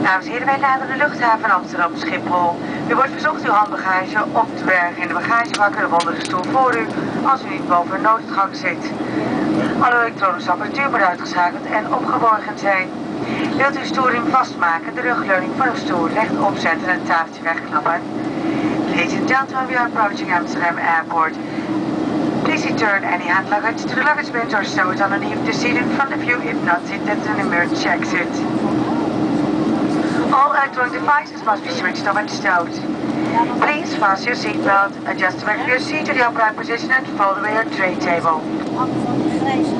Dames en heren, wij naderen de luchthaven Amsterdam Schiphol. U wordt verzocht uw handbagage op te bergen in de bagagebakken of onder de stoel voor u als u niet boven een nooduitgang zit. Alle elektronische apparatuur moet uitgeschakeld en opgeborgen zijn. Wilt u uw stoelriem vastmaken, de rugleuning van uw stoel rechtop zetten en het tafeltje wegklappen? Ladies and gentlemen, we are approaching Amsterdam Airport. Please return any hand luggage to the luggage bins or stow it underneath the seat in front of you. If not, sit at an emergency exit. All electronic devices must be switched off and stowed. Please fasten your seatbelt, adjust the back of your seat to the upright position and fold away your tray table.